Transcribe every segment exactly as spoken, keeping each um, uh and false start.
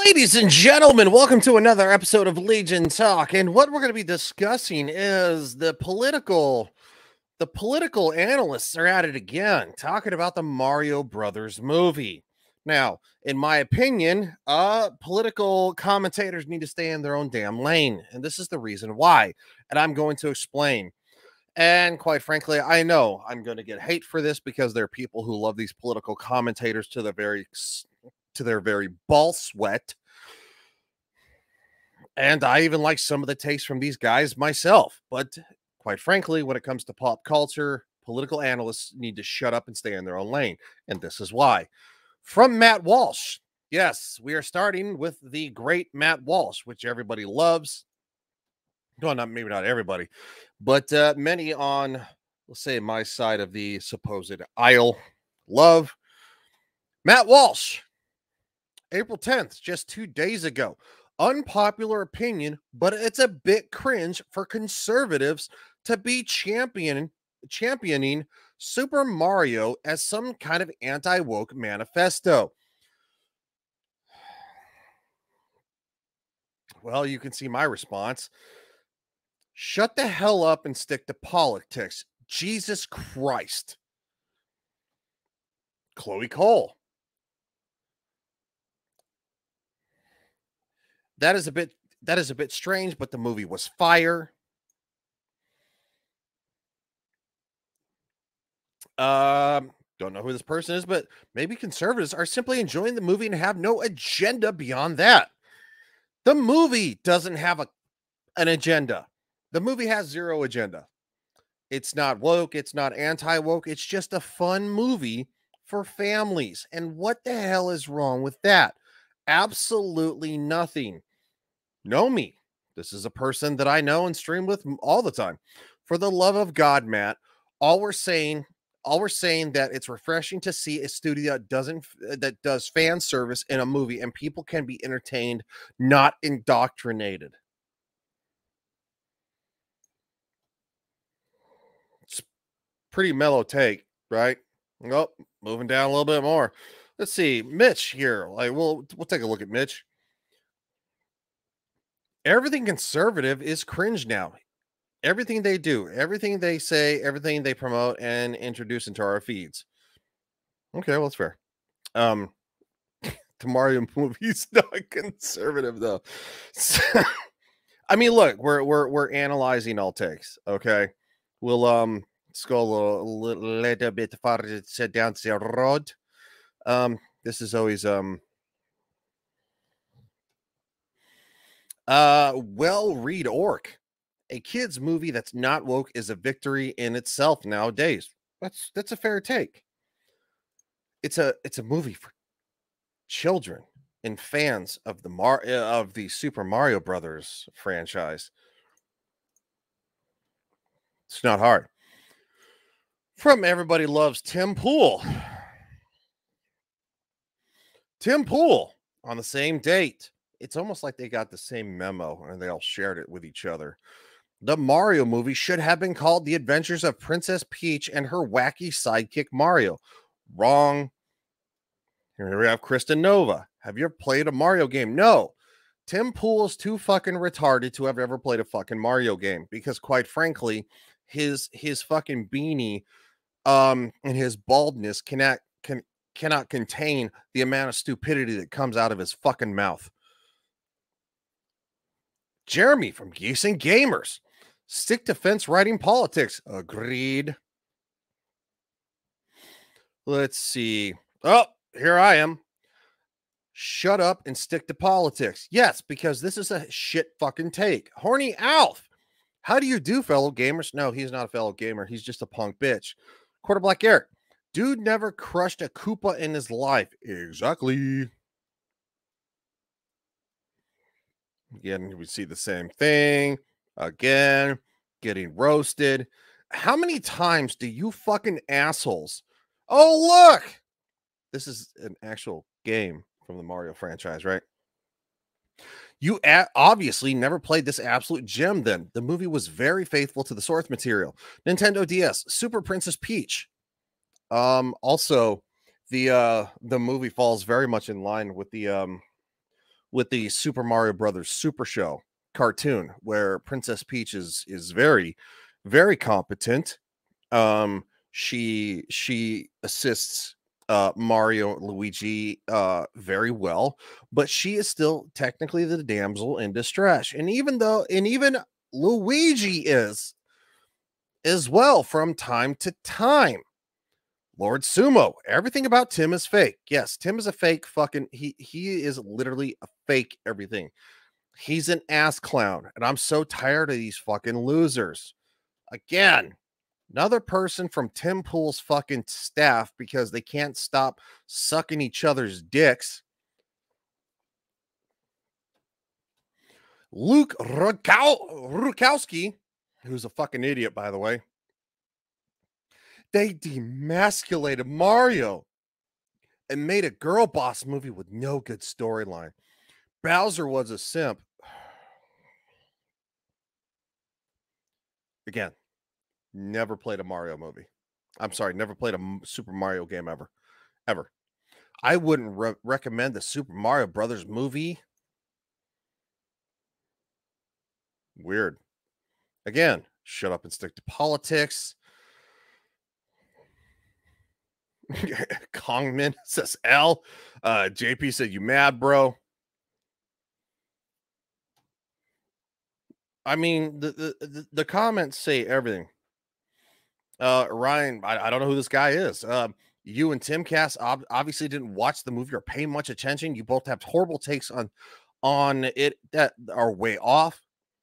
Ladies and gentlemen, welcome to another episode of Legion Talk. And what we're going to be discussing is the political, the political analysts are at it again, talking about the Mario Brothers movie. Now, in my opinion, uh, political commentators need to stay in their own damn lane. And this is the reason why. And I'm going to explain. And quite frankly, I know I'm going to get hate for this because there are people who love these political commentators to the very to their very ball sweat. And I even like some of the takes from these guys myself. But quite frankly, when it comes to pop culture, political analysts need to shut up and stay in their own lane. And this is why. From Matt Walsh. Yes, we are starting with the great Matt Walsh, which everybody loves. Well, not maybe not everybody, but uh, many on, let's say, my side of the supposed aisle love. Matt Walsh. April tenth, just two days ago. Unpopular opinion, but it's a bit cringe for conservatives to be champion, championing Super Mario as some kind of anti-woke manifesto. Well, you can see my response. Shut the hell up and stick to politics. Jesus Christ. Chloe Cole. That is a bit that is a bit strange, but the movie was fire. Um, don't know who this person is, but maybe conservatives are simply enjoying the movie and have no agenda beyond that. The movie doesn't have a an agenda. The movie has zero agenda. It's not woke, it's not anti-woke, it's just a fun movie for families. And what the hell is wrong with that? Absolutely nothing. Know me. This is a person that I know and stream with all the time. For the love of God, Matt, all we're saying, all we're saying that it's refreshing to see a studio that doesn't that does fan service in a movie and people can be entertained, not indoctrinated. It's pretty mellow take, right? Oh, moving down a little bit more. Let's see, Mitch here. Like, we'll we'll take a look at Mitch. Everything conservative is cringe now. Everything they do, everything they say, everything they promote and introduce into our feeds. Okay, well, that's fair. Um, the Mario movie's not conservative though. So, I mean, look, we're we're we're analyzing all takes. Okay, we'll um let's go a little, little bit farther down the road. Um, this is always um. Uh, well, read Orc. A kid's movie that's not woke is a victory in itself nowadays. That's that's a fair take. It's a it's a movie for children and fans of the Mar uh, of the Super Mario Brothers franchise. It's not hard. From Everybody Loves Tim Pool. Tim Pool on the same date. It's almost like they got the same memo and they all shared it with each other. The Mario movie should have been called The Adventures of Princess Peach and her wacky sidekick Mario. Wrong. Here we have Kristen Nova. Have you ever played a Mario game? No. Tim Pool is too fucking retarded to have ever played a fucking Mario game because, quite frankly, his his fucking beanie um and his baldness cannot can cannot contain the amount of stupidity that comes out of his fucking mouth. Jeremy from Geese and Gamers. Stick to fence writing politics. Agreed. Let's see. Oh, here I am. Shut up and stick to politics. Yes, because this is a shit fucking take. Horny Alf. How do you do, fellow gamers? No, he's not a fellow gamer. He's just a punk bitch. Quarter Black Eric. Dude never crushed a Koopa in his life. Exactly. Again, we see the same thing. Again, getting roasted. How many times do you fucking assholes? Oh, look. This is an actual game from the Mario franchise, right? You obviously never played this absolute gem then. The movie was very faithful to the source material. Nintendo D S, Super Princess Peach. Um, also, the uh the movie falls very much in line with the um with the Super Mario Brothers Super Show cartoon, where Princess Peach is is very, very competent. Um, she she assists uh Mario and Luigi uh very well, but she is still technically the damsel in distress. And even though, and even Luigi is as well from time to time. Lord Sumo, everything about Tim is fake. Yes, Tim is a fake fucking, he he is literally a fake everything. He's an ass clown, and I'm so tired of these fucking losers. Again, another person from Tim Pool's fucking staff, because they can't stop sucking each other's dicks. Luke Rukow- Rukowski, who's a fucking idiot, by the way. They demasculated Mario and made a girl boss movie with no good storyline. Bowser was a simp. Again, never played a Mario movie. I'm sorry, never played a Super Mario game ever. Ever. I wouldn't re- recommend the Super Mario Brothers movie. Weird. Again, shut up and stick to politics. Kongman says L. Uh, J P said, you mad, bro? I mean, the, the, the comments say everything. Uh, Ryan, I, I don't know who this guy is. Um, you and Tim Cass ob- obviously didn't watch the movie or pay much attention. You both have horrible takes on, on it that are way off.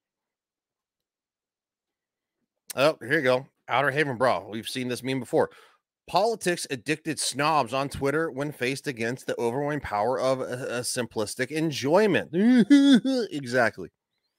Oh, here you go. Outer Haven Bra. We've seen this meme before. Politics addicted snobs on Twitter when faced against the overwhelming power of a, a simplistic enjoyment. Exactly.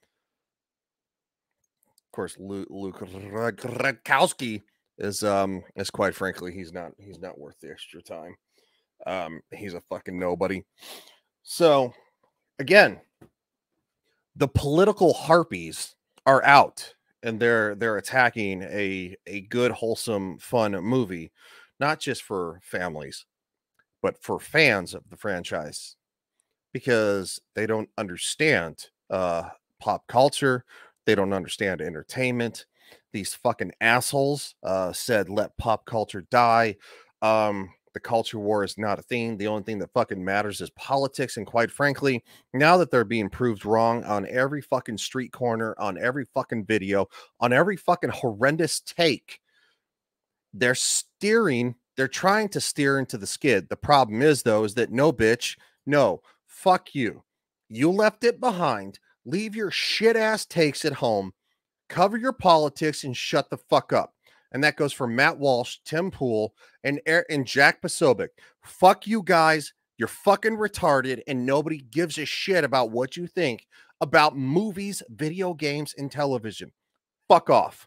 Of course, Luke, Luke Radkowski is um is quite frankly, he's not he's not worth the extra time. Um, he's a fucking nobody. So again, the political harpies are out, and they're they're attacking a a good, wholesome, fun movie, not just for families, but for fans of the franchise, because they don't understand uh pop culture. They don't understand entertainment. These fucking assholes uh said let pop culture die. Um the culture war is not a thing. The only thing that fucking matters is politics. And quite frankly, now that they're being proved wrong on every fucking street corner, on every fucking video, on every fucking horrendous take, they're steering, they're trying to steer into the skid. The problem is, though, is that no, bitch, no, fuck you. You left it behind. Leave your shit ass takes at home. Cover your politics and shut the fuck up. And that goes for Matt Walsh, Tim Pool, and and Jack Posobiec. Fuck you guys. You're fucking retarded, and nobody gives a shit about what you think about movies, video games, and television. Fuck off.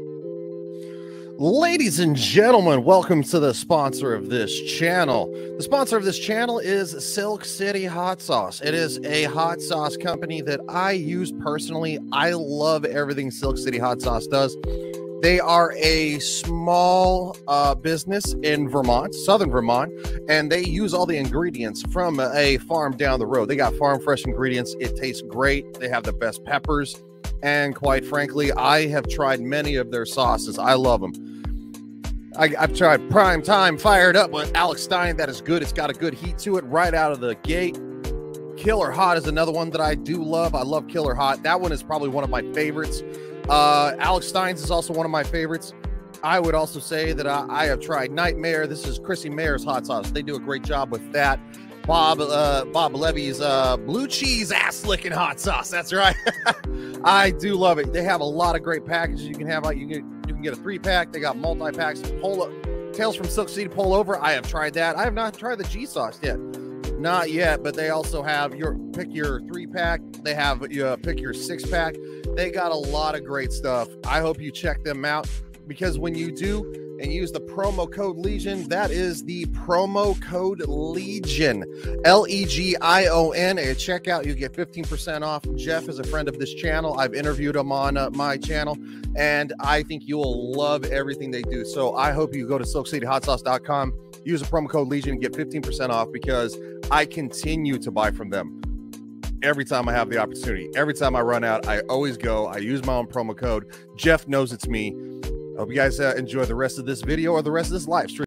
Ladies and gentlemen, welcome to the sponsor of this channel. The sponsor of this channel is Silk City Hot Sauce. It is a hot sauce company that I use personally. I love everything Silk City Hot Sauce does. They are a small uh, business in Vermont, southern Vermont, and they use all the ingredients from a farm down the road. They got farm fresh ingredients. It tastes great. They have the best peppers. And quite frankly, I have tried many of their sauces. I love them. I, I've tried Prime Time Fired Up with Alex Stein. That is good. It's got a good heat to it right out of the gate. Killer Hot is another one that I do love. I love Killer Hot. That one is probably one of my favorites. Uh, Alex Stein's is also one of my favorites. I would also say that I, I have tried Nightmare. This is Chrissy Mayer's hot sauce. They do a great job with that. Bob uh, Bob Levy's uh, blue cheese ass licking hot sauce. That's right. I do love it. They have a lot of great packages. You can have like you can you can get a three pack. They got multi packs. Pull Tales from Silk City Pull Over. I have tried that. I have not tried the G sauce yet. Not yet, but they also have your pick your three pack. They have you uh, pick your six pack. They got a lot of great stuff. I hope you check them out, because when you do and use the promo code Legion, that is the promo code Legion, L E G I O N. At checkout, you get fifteen percent off. Jeff is a friend of this channel. I've interviewed him on uh, my channel, and I think you will love everything they do. So I hope you go to silk city hot sauce dot com, use the promo code Legion, and get fifteen percent off, because I continue to buy from them. every time I have the opportunity. Every time I run out, I always go. I use my own promo code. Jeff knows it's me. I hope you guys uh, enjoy the rest of this video or the rest of this live stream.